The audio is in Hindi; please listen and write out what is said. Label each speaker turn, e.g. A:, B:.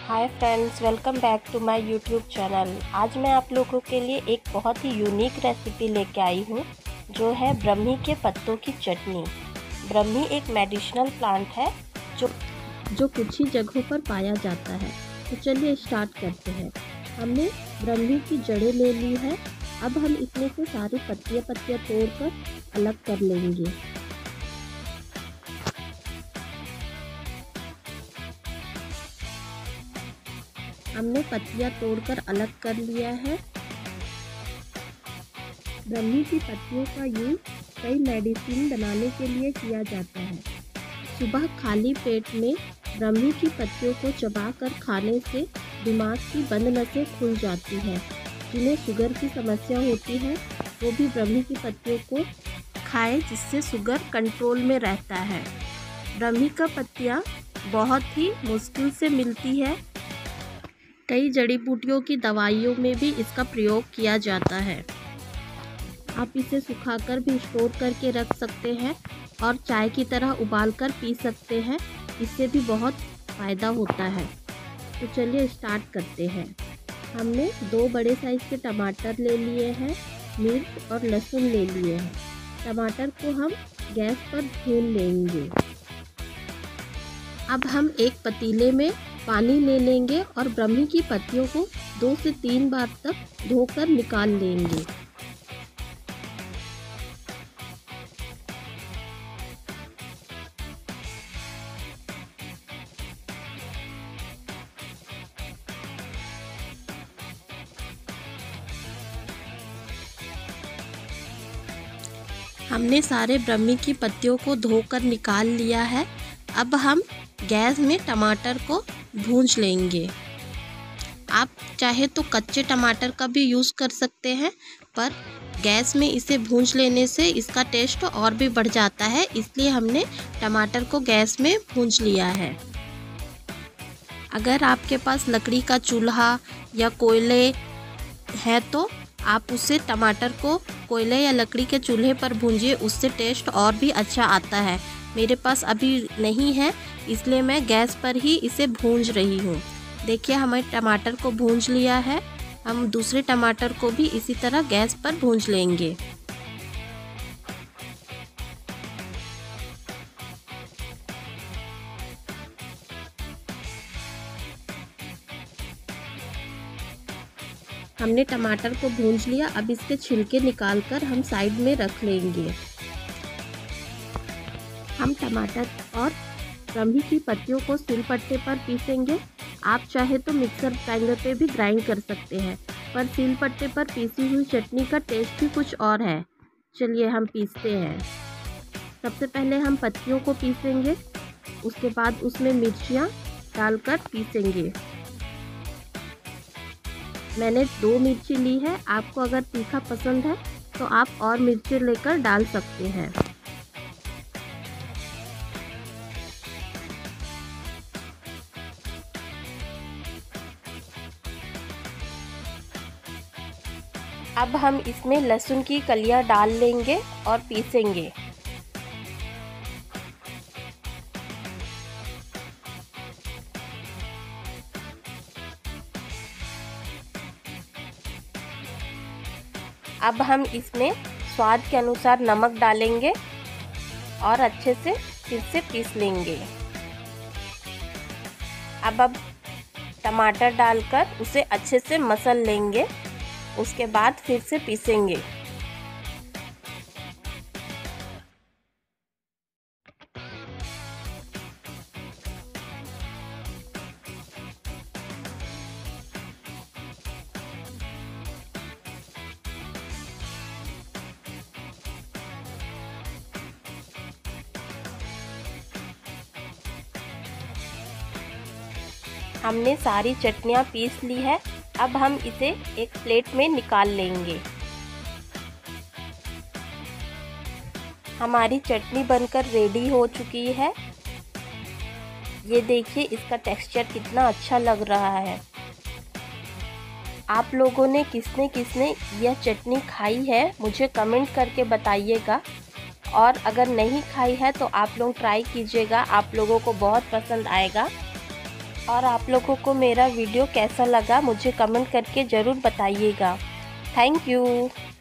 A: Hi friends, welcome back to my YouTube channel. आज मैं आप लोगों के लिए एक बहुत ही यूनिक रेसिपी लेके आई हूँ, जो है ब्रह्मी के पत्तों की चटनी। ब्रह्मी एक मेडिसिनल प्लांट है जो कुछ ही जगहों पर पाया जाता है। तो चलिए स्टार्ट करते हैं। हमने ब्रह्मी की जड़ें ले ली है। अब हम इसमें से सारी पत्तियाँ तोड़कर अलग कर लेंगे। हमने पत्तियाँ तोड़कर अलग कर लिया है। ब्रह्मी की पत्तियों का यूज कई मेडिसिन बनाने के लिए किया जाता है। सुबह खाली पेट में ब्रह्मी की पत्तियों को चबाकर खाने से दिमाग की बंद नसें खुल जाती हैं। जिन्हें शुगर की समस्या होती है वो भी ब्रह्मी की पत्तियों को खाएं, जिससे शुगर कंट्रोल में रहता है। ब्रह्मी का पत्तियाँ बहुत ही मुश्किल से मिलती है। कई जड़ी बूटियों की दवाइयों में भी इसका प्रयोग किया जाता है। आप इसे सुखाकर भी स्टोर करके रख सकते हैं और चाय की तरह उबालकर पी सकते हैं। इससे भी बहुत फ़ायदा होता है। तो चलिए स्टार्ट करते हैं। हमने 2 बड़े साइज़ के टमाटर ले लिए हैं, मिर्च और लहसुन ले लिए हैं। टमाटर को हम गैस पर भून लेंगे। अब हम एक पतीले में पानी ले लेंगे और ब्रह्मी की पत्तियों को 2 से 3 बार तक धोकर निकाल लेंगे। हमने सारे ब्रह्मी की पत्तियों को धोकर निकाल लिया है। अब हम गैस में टमाटर को भूंज लेंगे। आप चाहे तो कच्चे टमाटर का भी यूज़ कर सकते हैं, पर गैस में इसे भूंज लेने से इसका टेस्ट और भी बढ़ जाता है, इसलिए हमने टमाटर को गैस में भूंज लिया है। अगर आपके पास लकड़ी का चूल्हा या कोयले है तो आप उसे टमाटर को कोयले या लकड़ी के चूल्हे पर भूंजिए, उससे टेस्ट और भी अच्छा आता है। मेरे पास अभी नहीं है, इसलिए मैं गैस पर ही इसे भूंज रही हूँ। देखिए, हमें टमाटर को भूंज लिया है। हम दूसरे टमाटर को भी इसी तरह गैस पर भूंज लेंगे। हमने टमाटर को भूंज लिया। अब इसके छिलके निकालकर हम साइड में रख लेंगे। हम टमाटर और ब्रह्मी की पत्तियों को सिलपट्टे पर पीसेंगे। आप चाहे तो मिक्सर ग्राइंडर पे भी ग्राइंड कर सकते हैं, पर सिलपट्टे पर पीसी हुई चटनी का टेस्ट ही कुछ और है। चलिए हम पीसते हैं। सबसे पहले हम पत्तियों को पीसेंगे, उसके बाद उसमें मिर्चियाँ डालकर पीसेंगे। मैंने 2 मिर्ची ली है। आपको अगर तीखा पसंद है तो आप और मिर्ची लेकर डाल सकते हैं। अब हम इसमें लहसुन की कलियां डाल लेंगे और पीसेंगे। अब हम इसमें स्वाद के अनुसार नमक डालेंगे और अच्छे से फिर से पीस लेंगे। अब टमाटर डालकर उसे अच्छे से मसल लेंगे, उसके बाद फिर से पीसेंगे। हमने सारी चटनियाँ पीस ली है। अब हम इसे एक प्लेट में निकाल लेंगे। हमारी चटनी बनकर रेडी हो चुकी है। ये देखिए, इसका टेक्सचर कितना अच्छा लग रहा है। आप लोगों ने किसने किसने यह चटनी खाई है मुझे कमेंट करके बताइएगा, और अगर नहीं खाई है तो आप लोग ट्राई कीजिएगा, आप लोगों को बहुत पसंद आएगा। और आप लोगों को मेरा वीडियो कैसा लगा मुझे कमेंट करके ज़रूर बताइएगा। Thank you.